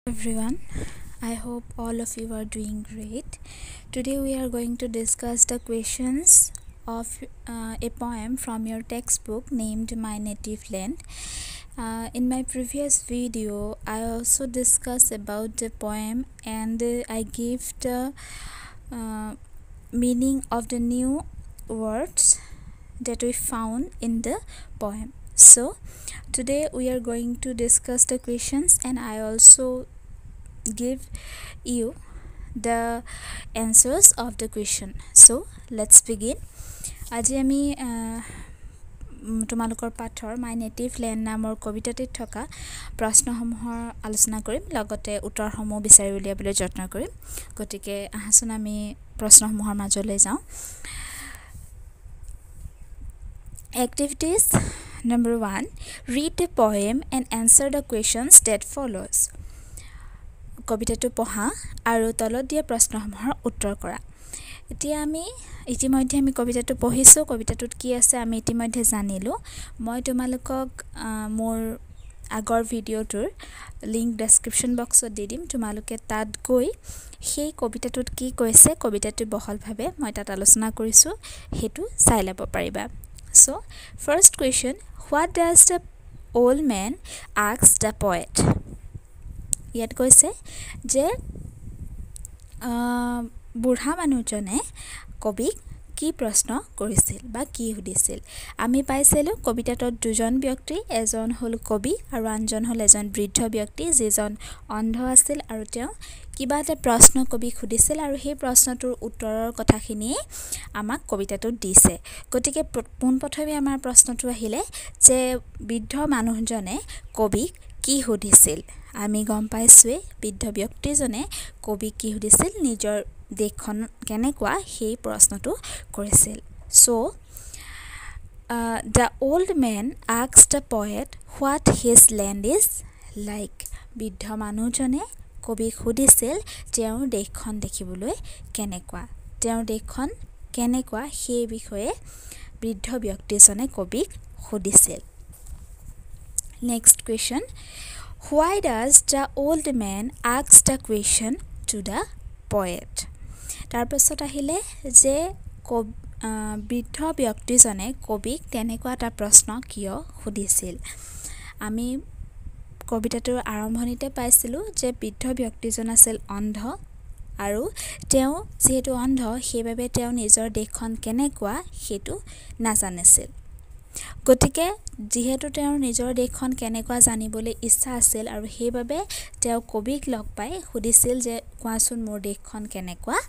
Everyone, I hope all of you are doing great. Today we are going to discuss the questions of a poem from your textbook named My Native Land. In my previous video, I also discussed about the poem and I gave the meaning of the new words that we found in the poem. So today we are going to discuss the questions and I also give you the answers of the question. So let's begin. আজি আমি তোমালোকৰ পাঠৰ মাই native land নামৰ কবিতাটিত থকা প্ৰশ্নসমূহৰ আলোচনা কৰিম, লগতে উত্তৰসমূহ বিচাৰি উলিয়াবলৈ যত্ন কৰিম। গতিকে আহাচোন আমি প্ৰশ্নসমূহৰ মাজলৈ যাওঁ। Activities number 1, read the poem and answer the questions that follows. কবিতাটো পঢ়া আৰু তলত দিয়া প্ৰশ্নসমূহৰ উত্তৰ কৰা। এতিয়া আমি ইতিমধ্যে আমি কবিতাটো পঢ়িছোঁ, কবিতাটোত কি আছে আমি ইতিমধ্যে জানিলোঁ। মই তোমালোকক মোৰ আগৰ ভিডিঅ'টোৰ লিংক ডেছক্ৰিপশ্যন বক্সত দি দিম। তোমালোকে তাত গৈ সেই কবিতাটোত কি কৈছে, কবিতাটো বহলভাৱে মই তাত আলোচনা কৰিছোঁ, সেইটো চাই ল'ব পাৰিবা। So first question, what does the old man ask the poet? ইয়াত কৈছে যে বুঢ়া মানুহজনে কবিক কি প্ৰশ্ন কৰিছিল বা কি সুধিছিল। আমি পাইছিলোঁ কবিতাটোত দুজন ব্যক্তি, এজন হ'ল কবি আৰু আনজন হ'ল এজন বৃদ্ধ ব্যক্তি যিজন অন্ধ আছিল আৰু তেওঁ কিবা এটা প্ৰশ্ন কবিক সুধিছিল আৰু সেই প্ৰশ্নটোৰ উত্তৰৰ কথাখিনিয়ে আমাক কবিতাটোত দিছে। গতিকে পোনপ্ৰথমে আমাৰ প্ৰশ্নটো আহিলে যে বৃদ্ধ মানুহজনে কবিক কি সুধিছিল। আমি গম পাইছোঁৱেই বৃদ্ধ ব্যক্তিজনে কবিক কি সুধিছিল, নিজৰ দেশখন কেনেকুৱা সেই প্ৰশ্নটো কৰিছিল। So the old man asked the poet what his land is like. বৃদ্ধ মানুহজনে কবিক সুধিছিল তেওঁৰ দেশখন দেখিবলৈ কেনেকুৱা, তেওঁৰ দেশখন কেনেকুৱা সেই বিষয়ে বৃদ্ধ ব্যক্তিজনে কবিক সুধিছিল। Next question, why does the old man ask the question to the poet? তাৰপাছত আহিলে যে বৃদ্ধ ব্যক্তিজনে কবিক তেনেকুৱা এটা প্ৰশ্ন কিয় সুধিছিল। আমি কবিতাটোৰ আৰম্ভণিতে পাইছিলোঁ যে বৃদ্ধ ব্যক্তিজন আছিল অন্ধ আৰু তেওঁ যিহেতু অন্ধ সেইবাবে তেওঁ নিজৰ দেশখন কেনেকুৱা সেইটো নাজানিছিল। গতিকে যিহেতু তেওঁৰ নিজৰ দেশখন কেনেকুৱা জানিবলৈ ইচ্ছা আছিল আৰু সেইবাবে তেওঁ কবিক লগ পাই সুধিছিল যে কোৱাচোন মোৰ দেশখন কেনেকুৱা।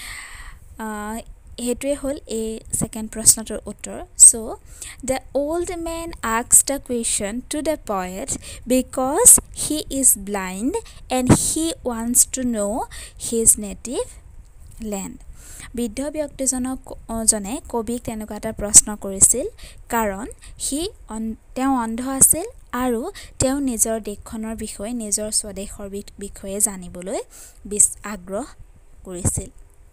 সেইটোৱে হ'ল এই ছেকেণ্ড প্ৰশ্নটোৰ উত্তৰ। So the old man asked the question to the poet because he is blind and he wants to know his native land. বৃদ্ধ ব্যক্তিজনে কবিক তেনেকুৱা এটা প্ৰশ্ন কৰিছিল কাৰণ তেওঁ অন্ধ আছিল আৰু তেওঁ নিজৰ দেশখনৰ বিষয়ে, নিজৰ স্বদেশৰ বিষয়ে জানিবলৈ আগ্ৰহ কৰিছিল।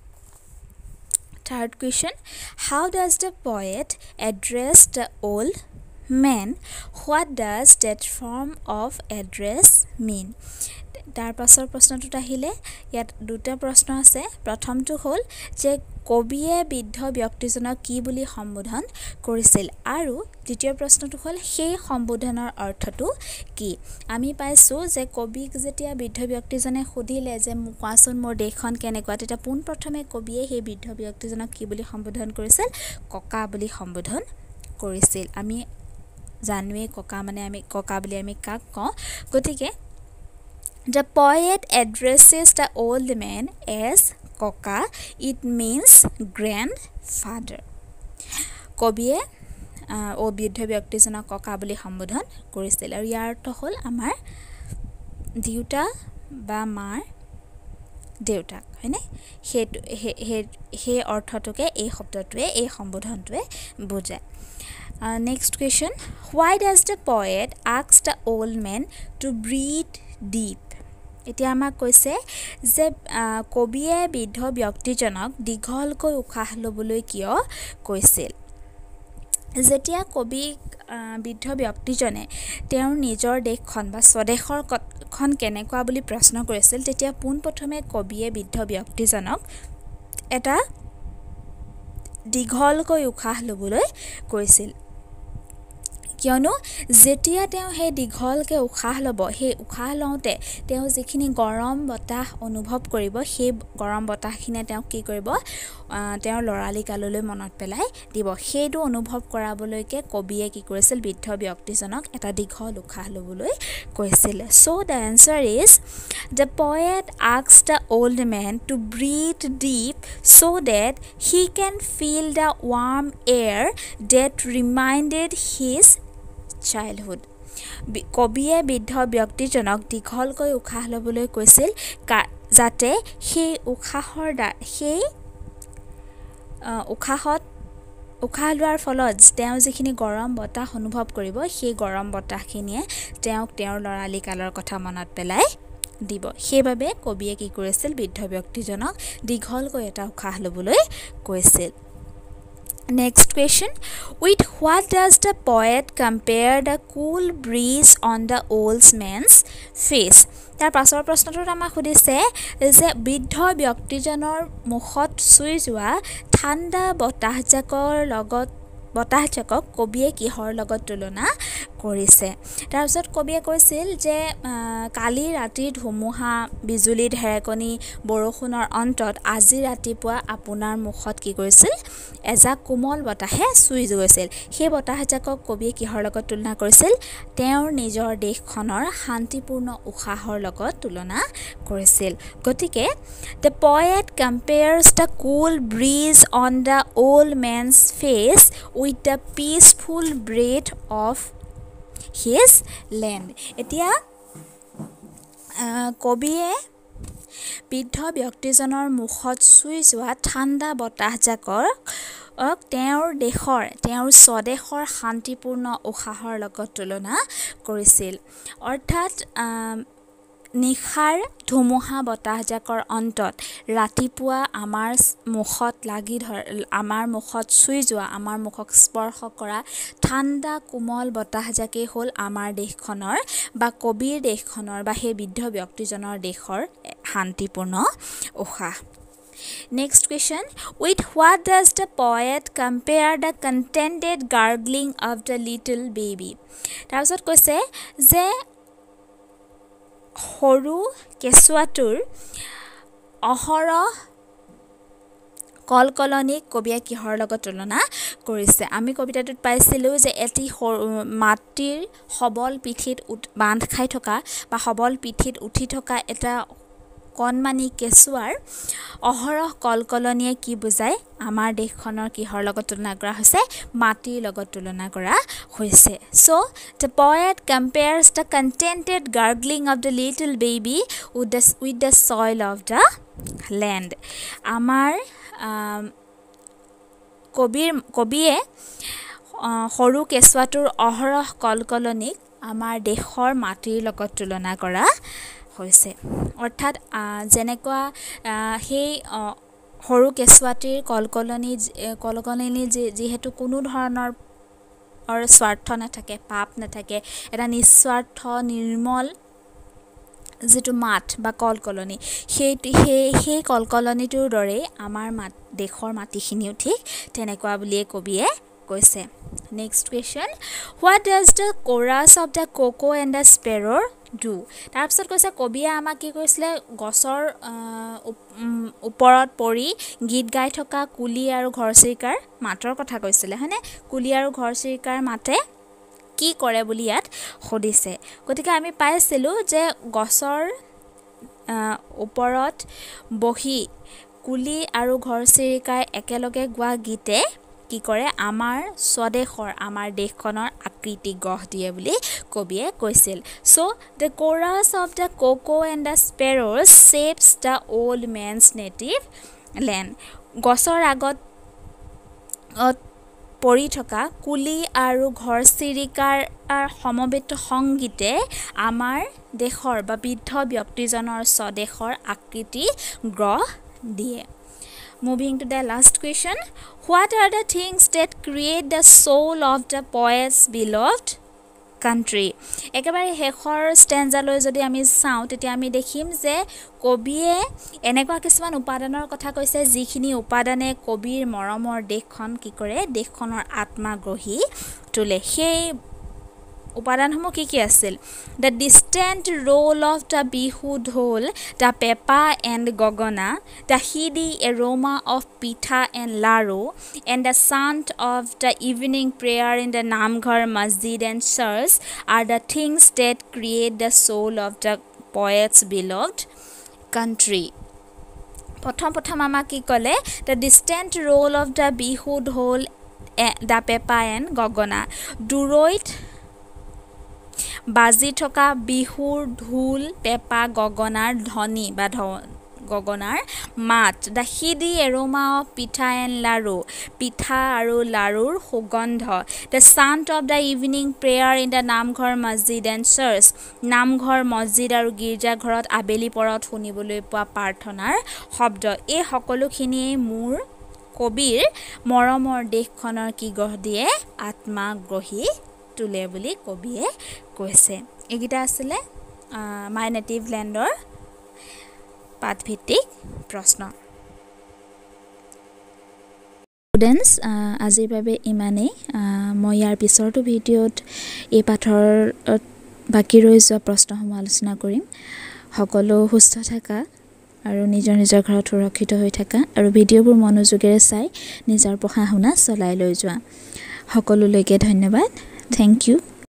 Third question, how does the poet address the old man? What does that form of address mean? তাৰ পাছৰ প্ৰশ্নটোত আহিলে ইয়াত দুটা প্ৰশ্ন আছে। প্ৰথমটো হ'ল যে কবিয়ে বৃদ্ধ ব্যক্তিজনক কি বুলি সম্বোধন কৰিছিল আৰু দ্বিতীয় প্ৰশ্নটো হ'ল সেই সম্বোধনৰ অৰ্থটো কি। আমি পাইছোঁ যে কবিক যেতিয়া বৃদ্ধ ব্যক্তিজনে সুধিলে যে কোৱাচোন মোৰ দেশখন কেনেকুৱা, তেতিয়া পোনপ্ৰথমে কবিয়ে সেই বৃদ্ধ ব্যক্তিজনক কি বুলি সম্বোধন কৰিছিল, ককা বুলি সম্বোধন কৰিছিল। আমি জানোৱেই ককা বুলি আমি কাক কওঁ। গতিকে the poet addresses the old man as Koka. It means grandfather. কবিয়ে বৃদ্ধ ব্যক্তিজনক ককা বুলি সম্বোধন কৰিছিল আৰু ইয়াৰ অৰ্থ হ'ল আমাৰ দেউতা বা মাৰ দেউতাক, হয়নে? সেই অৰ্থটোকে এই শব্দটোৱে, এই সম্বোধনটোৱে বুজায়। Next question, why does the poet ask the old man to breathe deep? এতিয়া আমাক কৈছে যে কবিয়ে বৃদ্ধ ব্যক্তিজনক দীঘলকৈ উশাহ ল'বলৈ কিয় কৈছিল। যেতিয়া কবি বৃদ্ধ ব্যক্তিজনে তেওঁৰ নিজৰ দেশখন বা স্বদেশৰ খন কেনেকুৱা বুলি প্ৰশ্ন কৰিছিল তেতিয়া পোনপ্ৰথমে কবিয়ে বৃদ্ধ ব্যক্তিজনক এটা দীঘলকৈ উশাহ ল'বলৈ কৈছিল কিয়নো যেতিয়া তেওঁ সেই দীঘলকৈ উশাহ ল'ব সেই উশাহ লওঁতে তেওঁ যিখিনি গৰম বতাহ অনুভৱ কৰিব সেই গৰম বতাহখিনিয়ে তেওঁক কি কৰিব তেওঁৰ ল'ৰালি কাললৈ মনত পেলাই দিব সেইটো অনুভৱ কৰাবলৈকে কবিয়ে কি কৰিছিল বৃদ্ধ ব্যক্তিজনক এটা দীঘল উশাহ ল'বলৈ কৈছিল so the answer is the poet asked the old man to breathe deep so that he can feel the warm air that reminded his childhood কবিয়ে বৃদ্ধ ব্যক্তিজনক দীঘলকৈ উশাহ ল'বলৈ কৈছিল যাতে সেই উশাহ লোৱাৰ ফলত তেওঁ যিখিনি গৰম বতাহ অনুভৱ কৰিব সেই গৰম বতাহখিনিয়ে তেওঁক তেওঁৰ ল'ৰালি কালৰ কথা মনত পেলাই দিব সেইবাবে কবিয়ে কি কৰিছিল বৃদ্ধ ব্যক্তিজনক দীঘলকৈ এটা উশাহ ল'বলৈ কৈছিল Next question, with what does the poet compare the cool breeze on the old man's face? তাৰ পাছৰ প্ৰশ্নটোত আমাক সুধিছে যে বৃদ্ধ ব্যক্তিজনৰ মুখত চুই যোৱা ঠাণ্ডা বতাহজাকক কবিয়ে কিহৰ লগত তুলনা কৰিছে তাৰপিছত কবিয়ে কৈছিল যে কালি ৰাতিৰ ধুমুহা বিজুলী ঢেৰেকনি বৰষুণৰ অন্তত আজি ৰাতিপুৱা আপোনাৰ মুখত কি কৰিছিল এজাক কোমল বতাহে চুই গৈছিল সেই বতাহজাকক কবিয়ে কিহৰ লগত তুলনা কৰিছিল তেওঁৰ নিজৰ দেশখনৰ শান্তিপূৰ্ণ উশাহৰ লগত তুলনা কৰিছিল গতিকে the poet compares the cool breeze on the old man's face with the peaceful breath of his land এতিয়া কবিয়ে বৃদ্ধ ব্যক্তিজনৰ মুখত চুই যোৱা ঠাণ্ডা বতাহজাকৰ তেওঁৰ স্বদেশৰ শান্তিপূৰ্ণ উশাহৰ লগত তুলনা কৰিছিল অৰ্থাৎ নিশাৰ ধুমুহা বতাহজাকৰ অন্তত ৰাতিপুৱা আমাৰ মুখত চুই যোৱা আমাৰ মুখক স্পৰ্শ কৰা ঠাণ্ডা কোমল বতাহজাকেই হ'ল আমাৰ দেশখনৰ বা কবিৰ দেশখনৰ বা সেই বৃদ্ধ ব্যক্তিজনৰ দেশৰ শান্তিপূৰ্ণ উশাহ Next question, with what does the poet compare the contented gargling of the little baby? তাৰপিছত কৈছে যে সৰু কেঁচুৱাটোৰ অহৰহ কলকলনিক কবিয়ে কিহৰ লগত তুলনা কৰিছে আমি কবিতাটোত পাইছিলোঁ যে এটি মাতৃৰ সবল পিঠিত বান্ধ খাই থকা বা সবল পিঠিত উঠি থকা এটা কণমানি কেঁচুৱাৰ অহৰহ কলকলনিয়ে কি বুজায় আমাৰ দেশখনৰ কিহৰ লগত তুলনা কৰা হৈছে মাটিৰ লগত তুলনা কৰা হৈছে so the poet compares the contented gargling of the little baby with the soil of the land আমাৰ কবিয়ে সৰু কেঁচুৱাটোৰ অহৰহ কলকলনিক আমাৰ দেশৰ মাটিৰ লগত তুলনা কৰা হৈছে অৰ্থাৎ যেনেকুৱা সেই সৰু কেঁচুৱাটিৰ কলকলনি যিহেতু কোনো ধৰণৰ স্বাৰ্থ নাথাকে পাপ নাথাকে এটা নিস্বাৰ্থ নিৰ্মল যিটো মাত বা কলকলনি সেই কলকলনিটোৰ দৰেই আমাৰ দেশৰ মাটিখিনিও ঠিক তেনেকুৱা বুলিয়ে কবিয়ে কৈছে Next question, what does the chorus of the cuckoo and the sparrow do? তাৰপিছত কৈছে কবিয়ে আমাক কি কৈছিলে গছৰ ওপৰত পৰি গীত গাই থকা কুলি আৰু ঘৰচিৰিকাৰ মাতৰ কথা কৈছিলে হয়নে কুলি আৰু ঘৰচিৰিকাৰ মাতে কি কৰে বুলি ইয়াত সুধিছে গতিকে আমি পাইছিলোঁ যে গছৰ ওপৰত বহি কুলি আৰু ঘৰচিৰিকাই একেলগে গোৱা গীতে কি কৰে আমাৰ স্বদেশৰ আমাৰ দেশখনৰ আকৃতি গঢ় দিয়ে বুলি কবিয়ে কৈছিল so the chorus of the cuckoo and the sparrows shapes the old man's native land গছৰ আগত পৰি থকা কুলি আৰু ঘৰচিৰিকাৰ সমবেত সংগীতে আমাৰ দেশৰ বা বৃদ্ধ ব্যক্তিজনৰ স্বদেশৰ আকৃতি গঢ় দিয়ে Moving to the last question. What are the things that create the soul of the poet's beloved country? একেবাৰে শেষৰ ষ্টেঞ্জালৈ যদি আমি চাওঁ তেতিয়া আমি দেখিম যে কবিয়ে এনেকুৱা কিছুমান উপাদানৰ কথা কৈছে যিখিনি উপাদানে কবিৰ মৰমৰ দেশখন কি কৰে দেশখনৰ আত্মা গঢ়ি তোলে সেই উপাদানসমূহ কি আছিল the distant roll of the bihu dhol the pepa and gogona the heady aroma of pitha and laru and the sound of the evening prayer in the namghar masjid and church are the things that create the soul of the poet's beloved country. প্ৰথম আমাক কি ক'লে the distant roll of the bihu dhol the pepa and gogona দূৰৈত বাজি থকা বিহুৰ ঢোল পেপা গগনাৰ ধ্বনি বা গগনাৰ মাত the heady aroma of pitha and laru পিঠা আৰু লাৰুৰ সুগন্ধ the sound of the evening prayer in the নামঘৰ মছজিদ and church নামঘৰ মছজিদ আৰু গীৰ্জা ঘৰত আবেলি পৰত শুনিবলৈ পোৱা প্ৰাৰ্থনাৰ শব্দ এই সকলোখিনিয়ে মোৰ কবিৰ মৰমৰ দেশখনৰ কি গঢ় দিয়ে আত্মা গঢ়ি তুলে বুলি কবিয়ে কৈছে এগিটা আছিল মাই নেটিভ ল্যান্ডৰ পাঠভিত্তিক প্ৰশ্ন স্টুডেন্টস আজিৰ বাবে ইমানেই মই ইয়াৰ পিছৰটো ভিডিঅ'ত এই পাঠৰ বাকি ৰৈ যোৱা প্ৰশ্নসমূহ আলোচনা কৰিম সকলো সুস্থ থাকা আৰু নিজৰ ঘৰত সুৰক্ষিত হৈ থাকা আৰু ভিডিঅ'বোৰ মনোযোগেৰে চাই নিজৰ পঢ়া শুনা চলাই লৈ যোৱা সকলোলৈকে ধন্যবাদ Thank you.